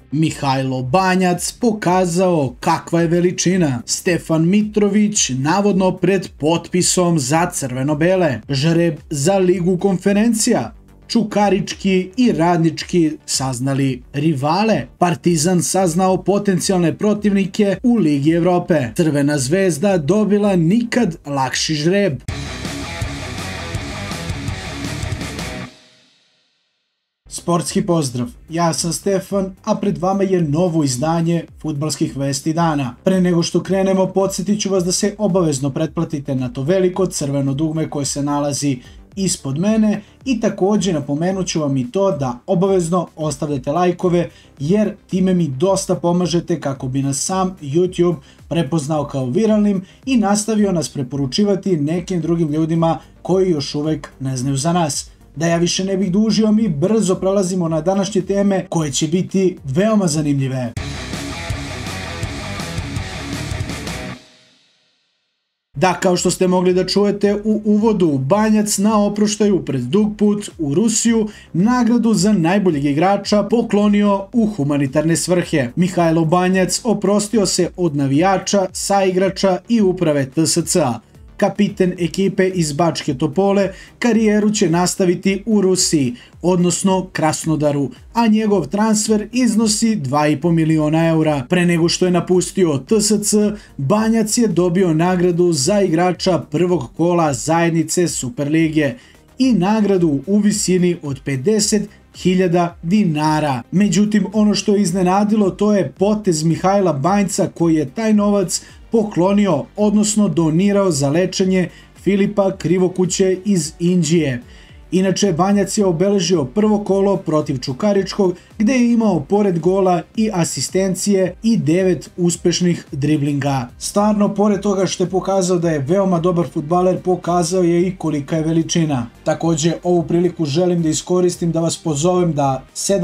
Mihajlo Banjac pokazao kakva je veličina. Stefan Mitrović navodno pred potpisom za crveno-bele. Žreb za Ligu konferencija. Čukarički i Radnički saznali rivale. Partizan saznao potencijalne protivnike u Ligi Evrope. Crvena zvezda dobila nikad lakši žreb. Sportski pozdrav, ja sam Stefan, a pred vama je novo izdanje Fudbalskih vesti dana. Pre nego što krenemo, podsjetit ću vas da se obavezno pretplatite na to veliko crveno dugme koje se nalazi ispod mene i također napomenut ću vam i to da obavezno ostavljate lajkove jer time mi dosta pomažete kako bi nas sam YouTube prepoznao kao viralnim i nastavio nas preporučivati nekim drugim ljudima koji još uvek ne znaju za nas. Da ja više ne bih dužio, mi brzo prelazimo na današnje teme koje će biti veoma zanimljive. Da, kao što ste mogli da čujete u uvodu, Banjac na oproštaju pred dug put u Rusiju nagradu za najboljeg igrača poklonio u humanitarne svrhe. Mihajlo Banjac oprostio se od navijača, saigrača i uprave TSC-a. Kapiten ekipe iz Bačke Topole karijeru će nastaviti u Rusiji, odnosno Krasnodaru, a njegov transfer iznosi 2,5 miliona eura. Pre nego što je napustio TSC, Banjac je dobio nagradu za igrača prvog kola zajednice Superlige i nagradu u visini od 50.000 dinara. Međutim, ono što je iznenadilo to je potez Mihajla Banjca koji je taj novac poklonio, odnosno donirao za lečenje Filipa Krivokuće iz Inđije. Inače, Banjac je obeležio prvo kolo protiv Čukaričkog gde je imao pored gola i asistencije i 9 uspešnih driblinga. Stvarno, pored toga što je pokazao da je veoma dobar fudbaler, pokazao je i kolika je veličina. Također, ovu priliku želim da iskoristim da vas pozovem da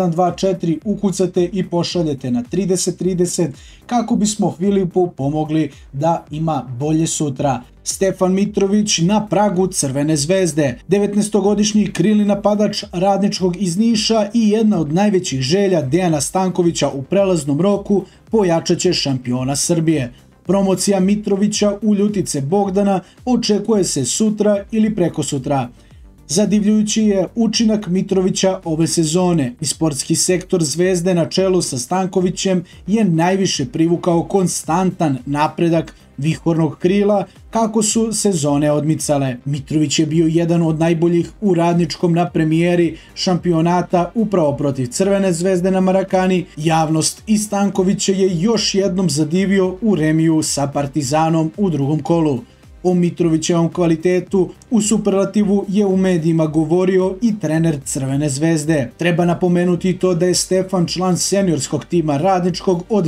724 ukucate i pošaljete na 3030 kako bismo Filipu pomogli da ima bolje sutra. Stefan Mitrović na pragu Crvene zvezde. 19-godišnji krilni napadač Radničkog iz Niša i jedna od najvećih želja Dejana Stankovića u prelaznom roku pojačat će šampiona Srbije. Promocija Mitrovića u ljutice Bogdana očekuje se sutra ili prekosutra. Zadivljujući je učinak Mitrovića ove sezone i sportski sektor Zvezde na čelu sa Stankovićem je najviše privukao konstantan napredak vihornog krila kako su sezone odmicale. Mitrović je bio jedan od najboljih u Radničkom na premijeri šampionata upravo protiv Crvene zvezde na Marakani. Javnost i Stankovića je još jednom zadivio u remiju sa Partizanom u drugom kolu. O Mitrovićevom kvalitetu u superlativu je u medijima govorio i trener Crvene zvezde. Treba napomenuti i to da je Stefan član seniorskog tima Radničkog od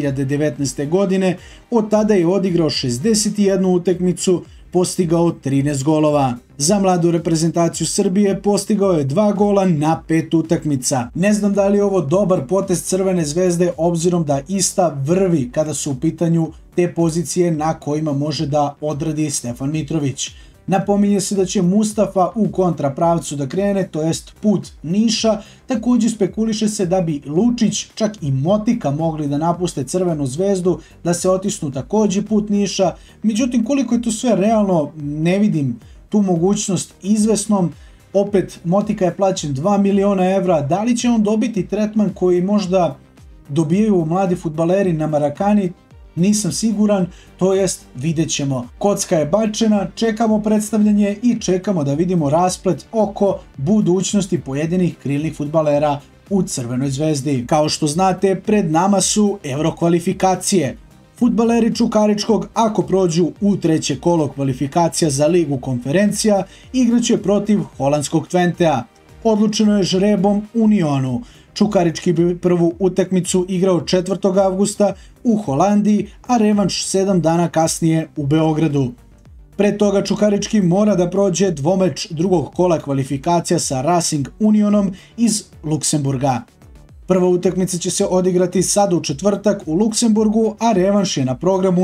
2019. godine, od tada je odigrao 61 utakmicu, postigao 13 golova. Za mladu reprezentaciju Srbije postigao je 2 gola na 5 utakmica. Ne znam da li je ovo dobar potez Crvene zvezde obzirom da ista vrvi kada su u pitanju te pozicije na kojima može da odradi Stefan Mitrović. Napominje se da će Mustafa u kontrapravcu da krene, to jest put Niša. Također spekuliše se da bi Lučić, čak i Motika mogli da napuste Crvenu zvezdu, da se otisnu također put Niša. Međutim, koliko je to sve realno, ne vidim tu mogućnost izvesnom. Opet, Motika je plaćen 2 miliona evra. Da li će on dobiti tretman koji možda dobijaju mladi fudbaleri na Marakani? Nisam siguran, to jest vidjet ćemo. Kocka je bačena, čekamo predstavljanje i čekamo da vidimo rasplet oko budućnosti pojedinih krilnih fudbalera u Crvenoj zvezdi. Kao što znate, pred nama su Evrokvalifikacije. Fudbaleri Čukaričkog, ako prođu u treće kolo kvalifikacija za Ligu konferencija, igraće protiv holandskog Twentea. Odlučeno je žrebom Unionu. Čukarički bi prvu utakmicu igrao 4. avgusta u Holandiji, a revanš 7 dana kasnije u Beogradu. Pre toga Čukarički mora da prođe dvomeč drugog kola kvalifikacija sa Racing Unionom iz Luksemburga. Prva utakmica će se odigrati sad u četvrtak u Luksemburgu, a revanš je na programu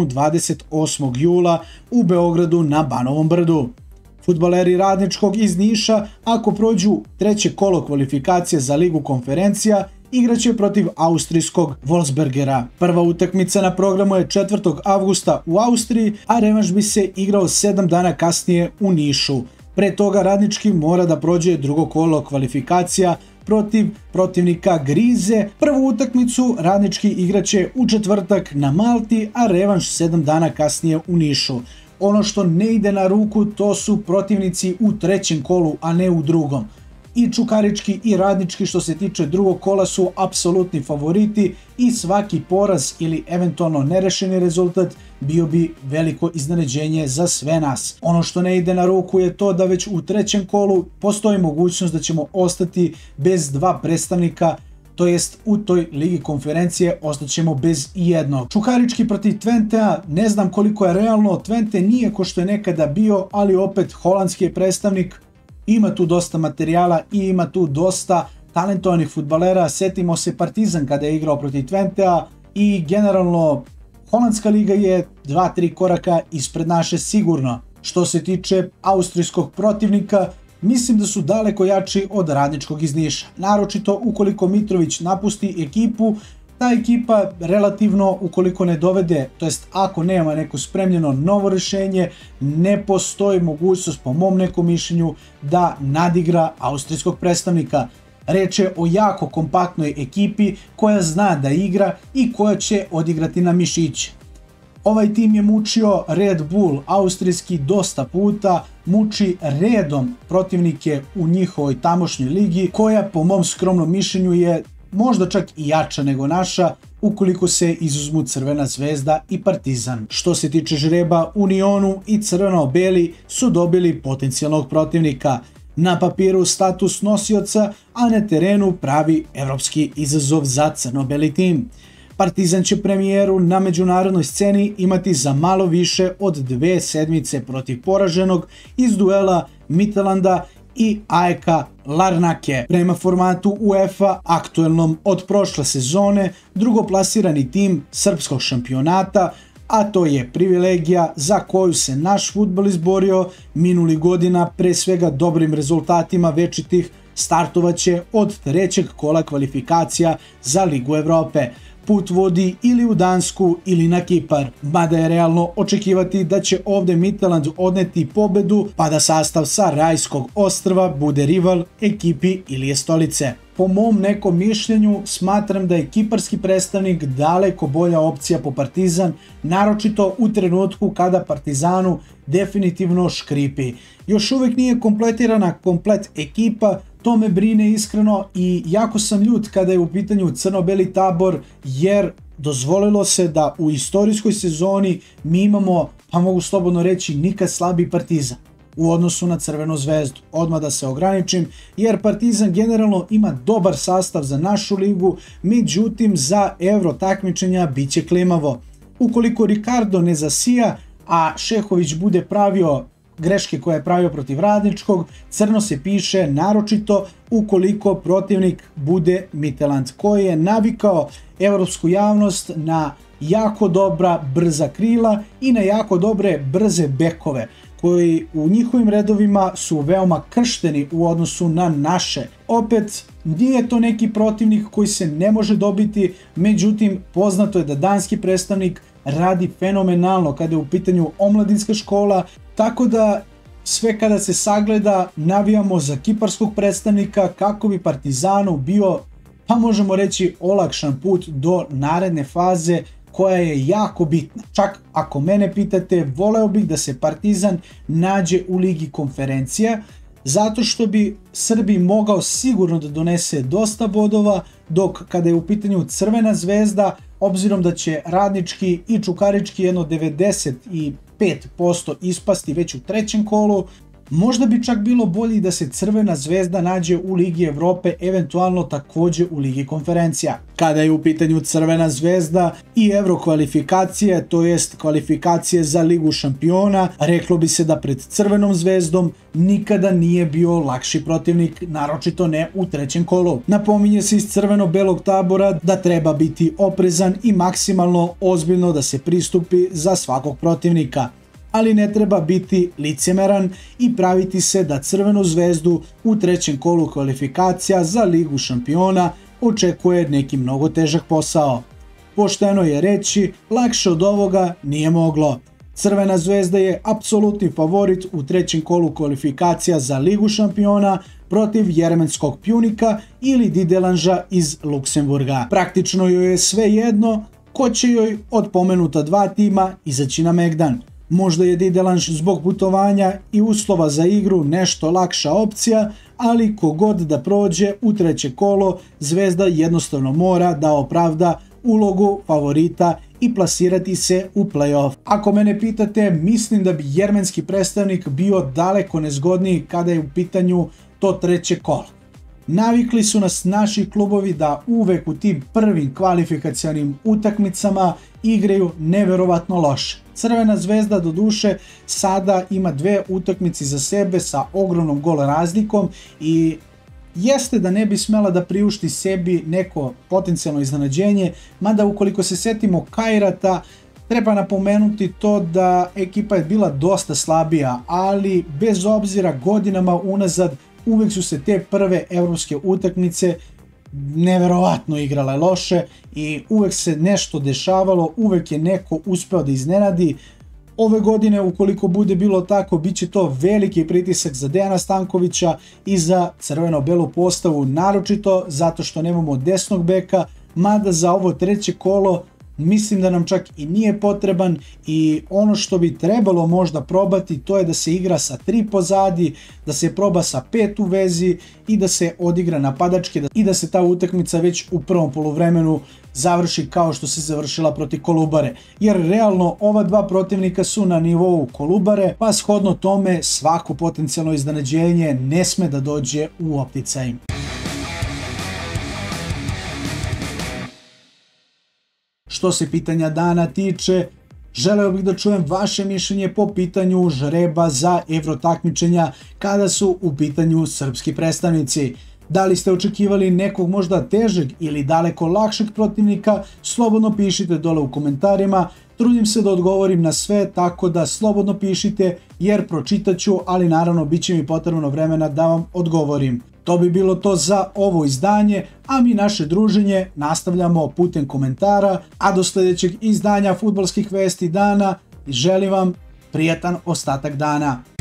28. jula u Beogradu na Banovom brdu. Fudbaleri Radničkog iz Niša, ako prođu treće kolo kvalifikacije za Ligu konferencija, igraće protiv austrijskog Wolfsbergera. Prva utakmica na programu je 4. avgusta u Austriji, a revanš bi se igrao 7 dana kasnije u Nišu. Pre toga Radnički mora da prođe drugo kolo kvalifikacija protiv protivnika Grize. Prvu utakmicu Radnički igraće u četvrtak na Malti, a revanš 7 dana kasnije u Nišu. Ono što ne ide na ruku to su protivnici u trećem kolu, a ne u drugom. I Čukarički i Radnički što se tiče drugog kola su apsolutni favoriti i svaki poraz ili eventualno nerešeni rezultat bio bi veliko iznenađenje za sve nas. Ono što ne ide na ruku je to da već u trećem kolu postoji mogućnost da ćemo ostati bez dva predstavnika, to jest u toj ligi konferencije ostaćemo bez jednog. Čukarički protiv Twentea, ne znam koliko je realno, Twente nije ko što je nekada bio, ali opet holandski je predstavnik, ima tu dosta materijala i ima tu dosta talentovanih fudbalera. Setimo se Partizan kada je igrao protiv Twentea i generalno holandska liga je 2-3 koraka ispred naše sigurno. Što se tiče austrijskog protivnika, mislim da su daleko jači od Radničkog iz Niša. Naročito ukoliko Mitrović napusti ekipu, ta ekipa relativno ukoliko ne dovede, to jest ako nema neko spremljeno novo rješenje, ne postoji mogućnost po mom nekom mišljenju da nadigra austrijskog predstavnika. Reč je o jako kompaktnoj ekipi koja zna da igra i koja će odigrati na mišiće. Ovaj tim je mučio Red Bull austrijski dosta puta, muči redom protivnike u njihovoj tamošnjoj ligi, koja po mom skromnom mišljenju je možda čak i jača nego naša, ukoliko se izuzmu Crvena zvezda i Partizan. Što se tiče žreba, Unionu i crveno-beli su dobili potencijalnog protivnika. Na papiru status nosioca, a na terenu pravi evropski izazov za crno-beli tim. Partizan će premijeru na međunarodnoj sceni imati za malo više od 2 sedmice protiv poraženog iz duela Midtjylanda i AEK Larnake. Prema formatu UEFA aktuelnom od prošle sezone, drugoplasirani tim srpskog šampionata, a to je privilegija za koju se naš fudbal izborio minuli godina, pre svega dobrim rezultatima večitih, startovaće od trećeg kola kvalifikacija za Ligu Evrope. Put vodi ili u Dansku ili na Kipar, mada je realno očekivati da će ovde Midtjylland odneti pobedu pa da sastav sa Rajskog ostrva bude rival ekipi Ilije Stolice. Po mom nekom mišljenju smatram da je kiparski predstavnik daleko bolja opcija po Partizan, naročito u trenutku kada Partizanu definitivno škripi. Još uvijek nije kompletirana komplet ekipa, to me brine iskreno i jako sam ljut kada je u pitanju crno-beli tabor, jer dozvolilo se da u istorijskoj sezoni mi imamo, pa mogu slobodno reći, nikad slabiji Partizan u odnosu na Crvenu zvezdu. Odmah da se ograničim, jer Partizan generalno ima dobar sastav za našu ligu, međutim za euro takmičenja bit će klimavo. Ukoliko Ricardo ne zasija, a Šehović bude pravio greške koje je pravio protiv Radničkog, crno se piše naročito ukoliko protivnik bude Midtjylland, koji je navikao evropsku javnost na jako dobra brza krila i na jako dobre brze bekove, koji u njihovim redovima su veoma kršteni u odnosu na naše. Opet, nije to neki protivnik koji se ne može dobiti, međutim poznato je da danski predstavnik radi fenomenalno kada je u pitanju omladinska škola, tako da sve kada se sagleda navijamo za kiparskog predstavnika kako bi Partizanu bio, pa možemo reći, olakšan put do naredne faze koja je jako bitna. Čak ako mene pitate, voleo bih da se Partizan nađe u Ligi konferencija, zato što bi Srbiji mogao sigurno da donese dosta bodova, dok kada je u pitanju Crvena zvezda, obzirom da će Radnički i Čukarički jedno 95% ispasti već u trećem kolu, možda bi čak bilo bolje da se Crvena zvezda nađe u Ligi Evrope, eventualno takođe u Ligi konferencija. Kada je u pitanju Crvena zvezda i euro kvalifikacije, to jest kvalifikacije za Ligu šampiona, reklo bi se da pred Crvenom zvezdom nikada nije bio lakši protivnik, naročito ne u trećem kolu. Napominje se iz crveno-belog tabora da treba biti oprezan i maksimalno ozbiljno da se pristupi za svakog protivnika. Ali ne treba biti licemeran i praviti se da Crvenu zvezdu u trećem kolu kvalifikacija za Ligu šampiona očekuje neki mnogo težak posao. Pošteno je reći, lakše od ovoga nije moglo. Crvena zvezda je apsolutni favorit u trećem kolu kvalifikacija za Ligu šampiona protiv jeremenskog Pjunika ili Didelanža iz Luksemburga. Praktično joj je sve jedno ko će joj od pomenuta dva tima izaći na megdan. Možda je Didelanž zbog putovanja i uslova za igru nešto lakša opcija, ali kogod da prođe u treće kolo, Zvezda jednostavno mora da opravda ulogu favorita i plasirati se u play-off. Ako mene pitate, mislim da bi jermenski predstavnik bio daleko nezgodniji kada je u pitanju to treće kolo. Navikli su nas naši klubovi da uvek u tim prvim kvalifikacionim utakmicama igraju neverovatno loše. Crvena zvezda doduše sada ima dve utakmice za sebe sa ogromnom gol razlikom i jeste da ne bi smela da priušti sebi neko potencijalno iznenađenje, mada ukoliko se setimo Kajrata, treba napomenuti to da ekipa je bila dosta slabija, ali bez obzira godinama unazad uvek su se te prve evropske utakmice neverovatno igrale loše i uvek se nešto dešavalo, uvek je neko uspeo da iznenadi. Ove godine, ukoliko bude bilo tako, bit će to veliki pritisak za Dejana Stankovića i za crveno-belu postavu, naročito zato što nemamo desnog beka, mada za ovo treće kolo mislim da nam čak i nije potreban i ono što bi trebalo možda probati to je da se igra sa 3 pozadi, da se proba sa 5 u vezi i da se odigra napadački i da se ta utakmica već u prvom poluvremenu završi kao što se završila protiv Kolubare. Jer realno ova dva protivnika su na nivou Kolubare, pa shodno tome svako potencijalno iznenađenje ne sme da dođe u opticaj. Što se pitanja dana tiče, želeo bih da čujem vaše mišljenje po pitanju žreba za Euro takmičenja kada su u pitanju srpski predstavnici. Da li ste očekivali nekog možda težeg ili daleko lakšeg protivnika, slobodno pišite dole u komentarima. Trudim se da odgovorim na sve, tako da slobodno pišite jer pročitat ću, ali naravno bit će mi potrebno vremena da vam odgovorim. To bi bilo to za ovo izdanje, a mi naše druženje nastavljamo putem komentara, a do sljedećeg izdanja Fudbalskih vesti dana želim vam prijatan ostatak dana.